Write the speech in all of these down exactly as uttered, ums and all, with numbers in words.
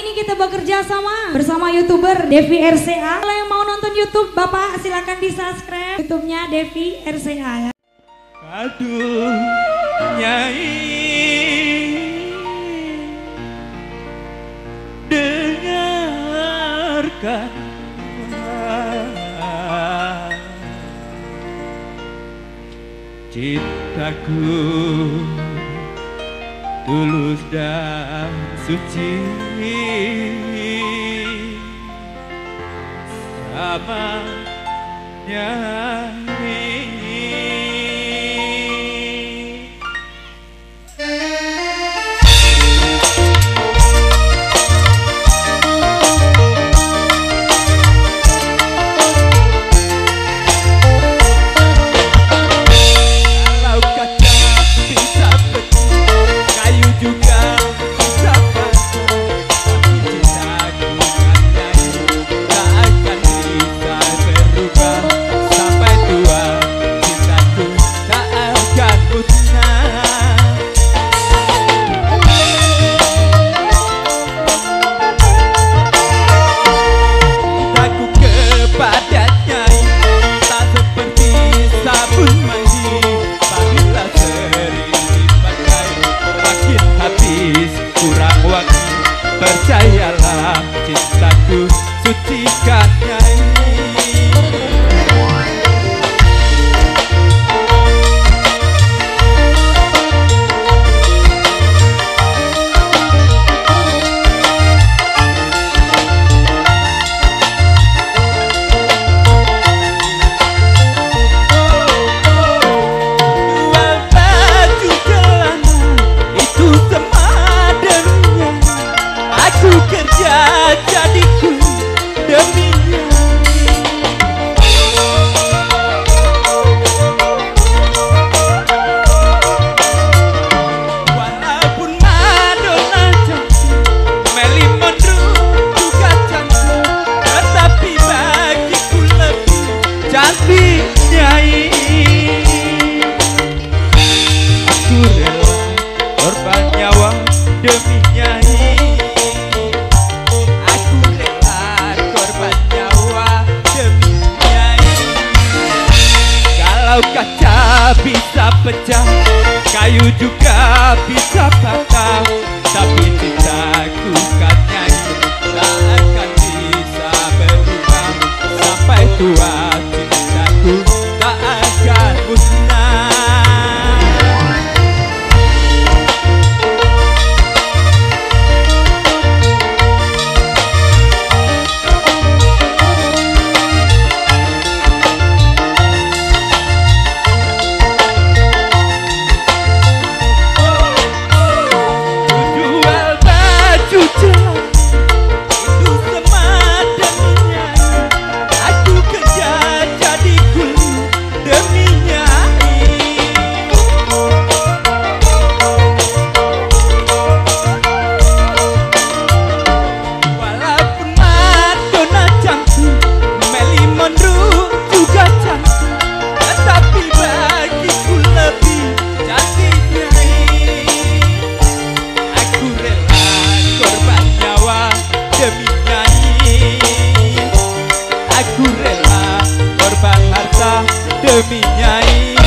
ini kita bekerja sama bersama YouTuber Devi R C A. Kalau yang mau nonton YouTube, Bapak silakan di subscribe YouTube-nya Devi R C A ya. Aduh, Nyai, dengarkan cintaku tulus dan suci sama Nyai. Percayalah cintaku sucikan Nyai. Jadiku demi walaupun Madonna cantik, Melly Monroe juga cantik, tetapi bagiku lebih cantik Nyai. Aku rela korban nyawa demi Nyai. Kaca bisa pecah, kayu juga bisa patah, tapi cintaku kan Nyai tak akan bisa berubah. Sampai tua cintaku tak akan musnah. Demi Nyai,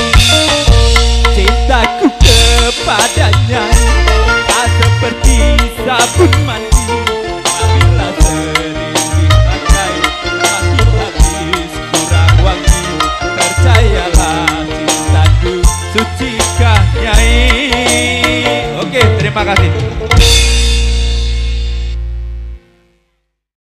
cintaku kepadanya tak seperti sabun mandi. Apabila sering dipakai, makin habis kurang wangi. Percayalah cintaku sucikan Nyai. Oke, terima kasih.